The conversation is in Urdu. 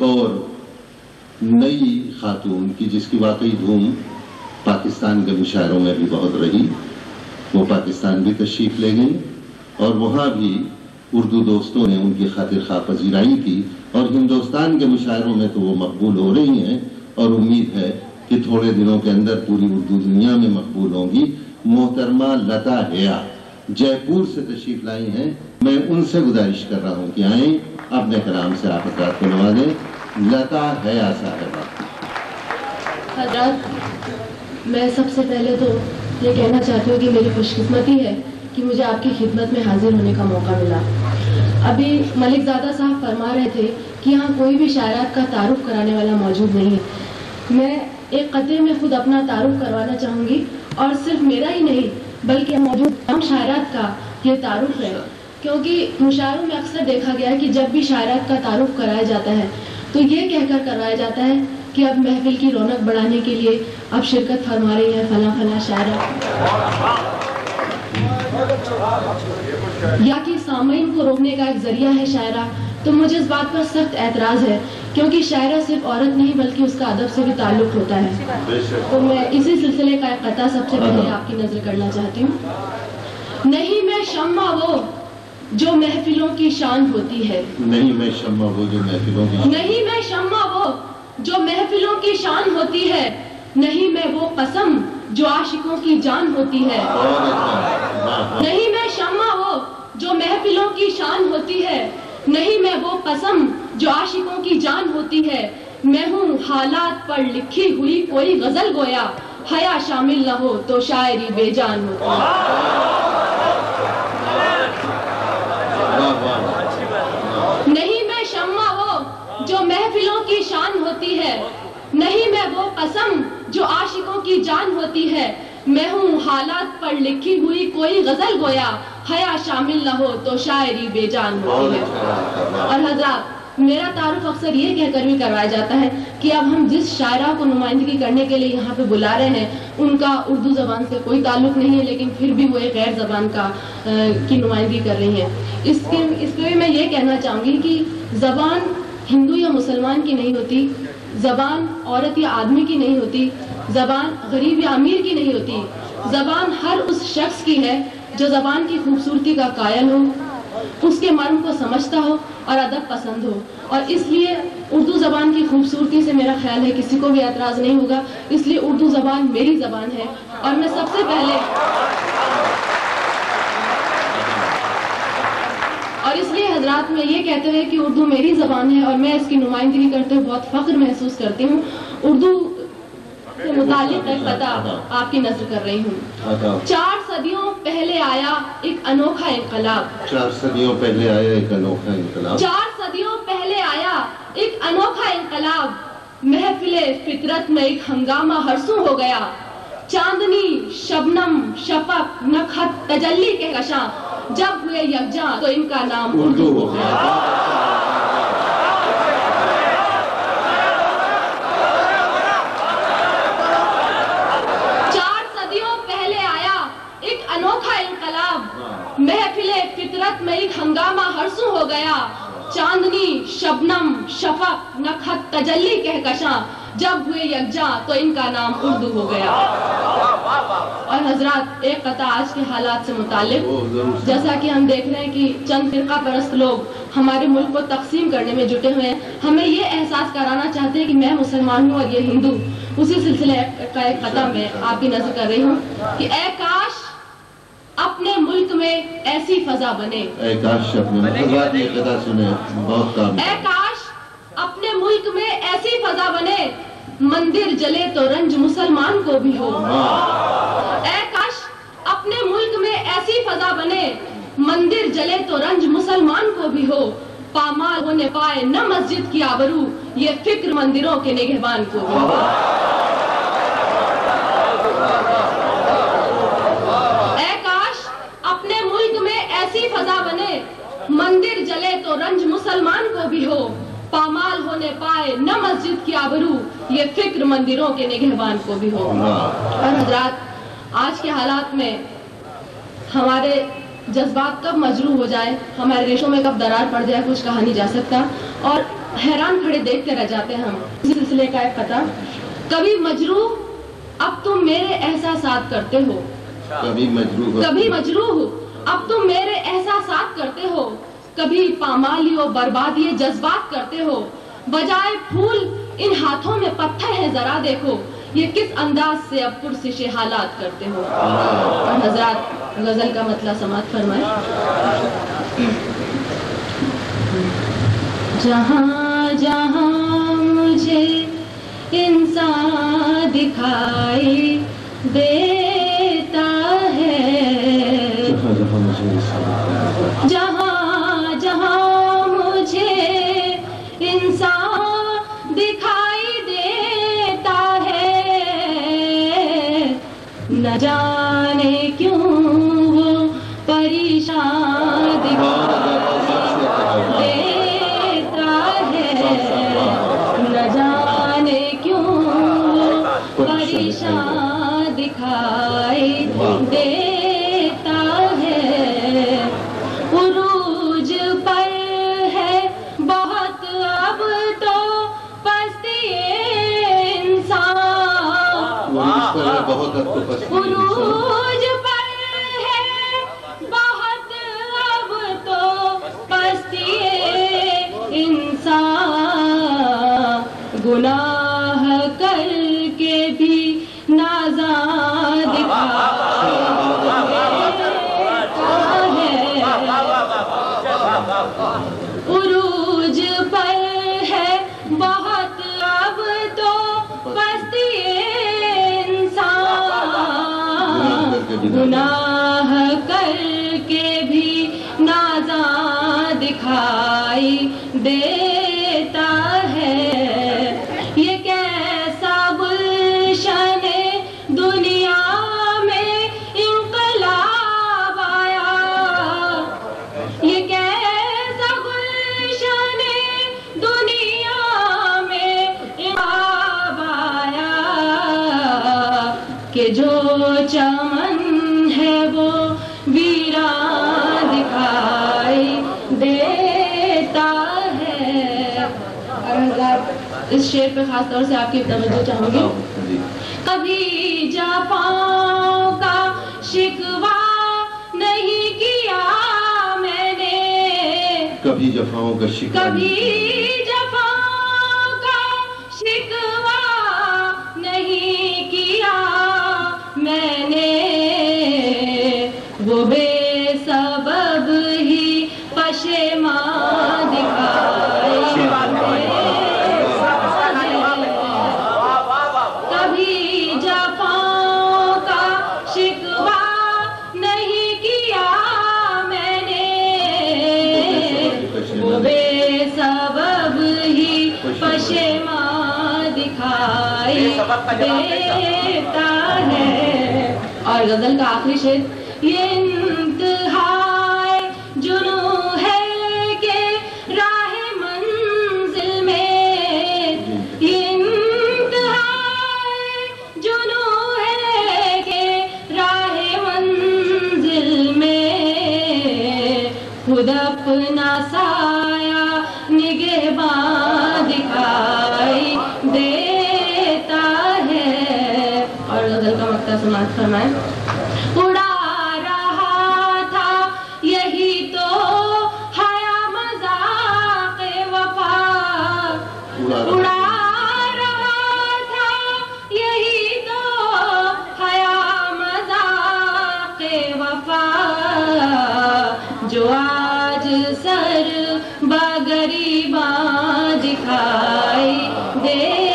اور نئی خاتون کی جس کی واقعی دھوم پاکستان کے مشاعروں میں بھی بہت رہی، وہ پاکستان بھی تشریف لے گئی اور وہاں بھی اردو دوستوں نے ان کی خاطر خواہ پذیرائی کی، اور ہندوستان کے مشاعروں میں تو وہ مقبول ہو رہی ہیں اور امید ہے کہ تھوڑے دنوں کے اندر پوری اردو دنیا میں مقبول ہوں گی۔ محترمہ لتا حیا جے پور سے تشریف لائی ہیں، میں ان سے گزارش کر رہا ہوں کہ آئیں اپنے کلام سے آپ حضرات کو نوازیں۔ لتا حیا صاحبہ۔ حضرات، میں سب سے پہلے تو یہ کہنا چاہتی ہوں کہ میری خوش قسمتی ہے کہ مجھے آپ کی خدمت میں حاضر ہونے کا موقع ملا۔ ابھی ملک زادہ صاحب فرما رہے تھے کہ یہاں کوئی بھی شاعرات کا تعارف کرانے والا موجود نہیں ہے۔ میں ایک قطعے میں خود اپنا تعارف کروانا چاہوں گی، اور صرف میرا ہی نہیں بلکہ موجود تمام شاعرات کا یہ تعارف ہے، کیونکہ مشاعروں میں اکثر دیکھا گیا ہے کہ جب بھی شاعرات کا تعارف کرایا جاتا ہے تو یہ کہہ کر کروایا جاتا ہے کہ اب محفل کی رونق بڑھانے کے لیے اب شرکت فرما رہی ہے فلاں فلاں شاعرہ، یا کہ سامعین کو روکنے کا ایک ذریعہ ہے شاعرہ۔ تو مجھے اس بات پر سخت اعتراض ہے، کیونکہ شاعرہ صرف عورت نہیں بلکہ اس کا ادب سے بھی تعلق ہوتا ہے۔ تو میں اسی سلسلے کا ایک قطعہ سب سے پہلے آپ کی نظر کرنا چاہتی ہوں۔ نہیں میں شمع وہ جو محفلوں کی شان ہوتی ہے، نہیں میں شمع وہ جو محفلوں کی، نہیں میں شمع وہ جو محفلوں کی شان ہوتی ہے، نہیں میں وہ قسم جو عاشقوں کی جان ہوتی ہے، نہیں میں شمع وہ جو محفلوں کی شان ہوتی ہے، نہیں میں وہ قسم جو عاشقوں کی جان ہوتی ہے، میں ہوں حالات پر لکھی ہوئی کوئی غزل گویا، حیا شامل نہ ہو تو شاعری بے جان ہوتی ہے۔ نہیں میں شمع وہ جو محفلوں کی شان ہوتی ہے، نہیں میں وہ قسم جو عاشقوں کی جان ہوتی ہے، میں ہوں حالات پر لکھی ہوئی کوئی غزل گویا، حیا شامل نہ ہو تو شاعری بے جان ہوتی ہے۔ اور حضرات، میرا تعارف اکثر یہ کہہ کر بھی کروایا جاتا ہے کہ اب ہم جس شاعرہ کو نمائندگی کرنے کے لیے یہاں پہ بلا رہے ہیں ان کا اردو زبان سے کوئی تعلق نہیں ہے، لیکن پھر بھی وہ ایک غیر زبان کی نمائندگی کر رہی ہیں۔ اس پہ بھی میں یہ کہنا چاہوں گی کہ زبان ہندو یا مسلمان کی نہیں ہوتی، زبان عورت یا آدمی کی نہیں ہوتی، زبان غریب یا امیر کی نہیں ہوتی، زبان ہر اس شخص کی ہے جو زبان کی خوبصورتی کا قائل ہو، اس کے مرم کو سمجھتا ہو اور ادب پسند ہو۔ اور اس لیے اردو زبان کی خوبصورتی سے میرا خیال ہے کسی کو بھی اعتراض نہیں ہوگا، اس لیے اردو زبان میری زبان ہے، اور میں سب سے پہلے اور اس لیے حضرات میں یہ کہتے ہوئے کہ اردو میری زبان ہے اور میں اس کی نمائندگی کرتے ہوئے بہت فخر محسوس کرتی ہوں، اردو سے متعلق ایک قطعہ آپ کی نظر کر رہی ہوں۔ 4 صدیوں پہلے آیا ایک انوکھا انقلاب، 4 صدیوں پہلے آیا ایک انوکھا انقلاب، 4 صدیوں پہلے آیا ایک انوکھا انقلاب، محفل فطرت میں ایک ہنگامہ ہرسوں ہو گیا، چاندنی شبنم شفق نکھت تجلی کے کشاں، جب ہوئے یکجاں تو ان کا نام اردو ہو گیا۔ 4 صدیوں پہلے آیا ایک انوکھا انقلاب، محفل فطرت میں ایک ہنگامہ ہرسوں ہو گیا، چاندنی شبنم شفق نکھت تجلی کہکشاں، جب ہوئے یکجاں تو ان کا نام اردو ہو گیا۔ اور حضرات، ایک قطعہ آج کے حالات سے متعلق، جیسا کہ ہم دیکھ رہے ہیں کہ چند فرقہ پرست لوگ ہمارے ملک کو تقسیم کرنے میں جٹے ہوئے ہیں، ہمیں یہ احساس کرانا چاہتے ہیں کہ میں مسلمان ہوں اور یہ ہندو۔ اسی سلسلے کا ایک قطعہ میں آپ کی نظر کر رہی ہوں کہ اے کاش اپنے ملک میں ایسی فضا بنے، اے کاش اپنے حضرات یہ قطعہ سنے، بہت کام، اے کاش اپنے ملک میں ایسی فضا بنے، مندر جلے تو رنج مسلمان کو بھی ہو، اے کاش اپنے ملک میں ایسی فضا بنے، مندر جلے تو رنج مسلمان کو بھی ہو، پامال ہونے پائے نہ مسجد کی آبرو، یہ فکر مندروں کے نگہبان کو بھی ہو۔ اے کاش اپنے ملک میں ایسی فضا بنے، مندر جلے تو رنج مسلمان کو بھی ہو، پامال ہونے پائے نہ مسجد کی آبرو، یہ فکر مندروں کے نگہبان کو بھی ہو۔ اور حضرات، آج کے حالات میں ہمارے جذبات کب مجروح ہو جائے، ہمارے ریشوں میں کب درار پڑ جائے، کچھ کہا نہیں جا سکتا۔ اور حیران کھڑے دیکھتے رہ جاتے ہیں ہم. سلسلے کا ایک قطعہ. کبھی مجروح اب تم میرے احساسات کرتے ہو, کبھی مجروح اب تم میرے احساسات کرتے ہو, کبھی پامالی و بربادی جذبات کرتے ہو, بجائے پھول ان ہاتھوں میں پتھر ہے ذرا دیکھو, یہ کس انداز سے اب پرسش حالات کرتے ہو. اور حضرات غزل کا مطلع سماعت فرمائیں. جہاں جہاں مجھے انسان دکھائی دیتا ہے, جہاں جہاں مجھے انسان دکھائی دیتا ہے, نہ جانے کیوں وہ پریشان دکھائی دیتا ہے, نہ جانے کیوں وہ پریشان دکھائی دیتا ہے. عروج پر ہے بہت اب تو پستی انسان, عروج پر ہے بہت اب تو پستی انسان, گناہ کر کے بھی نازاں دکھائی عروج پر ہے بہت اب تو پستی انسان, گناہ کر کے بھی نازاں دکھائی دیتا ہے. یہ کیسا گلشن دنیا میں انقلاب آیا, یہ کیسا گلشن دنیا میں انقلاب آیا, کہ جو چمن ہے وہ ویران دکھائی دیتا ہے. اس شعر پہ خاص طور سے آپ کی توجہ چاہوں گی. کبھی جفاؤں کا شکوہ نہیں کیا میں نے, کبھی جفاؤں کا شکوہ نہیں کیا میں نے, وہ بے سبب ہی پشیمان دکھائی. کبھی جفاؤں کا شکوہ نہیں کیا میں نے, وہ بے سبب ہی پشیمان دکھائی دیتا ہے. اور غزل کا آخری شعر. یہ انتہائے جنوں ہے کہ راہ منزل میں, یہ انتہائے جنوں ہے کہ راہ منزل میں, خود اپنا سایہ نگہباں دکھائی دیتا ہے. اور غزل کا مقطع سماعت فرمائیں. اڑا رہا تھا یہی تو حیا مذاق وفا, اڑا رہا تھا یہی تو حیا مذاق وفا, جو آج سر بغریباں دکھائی دے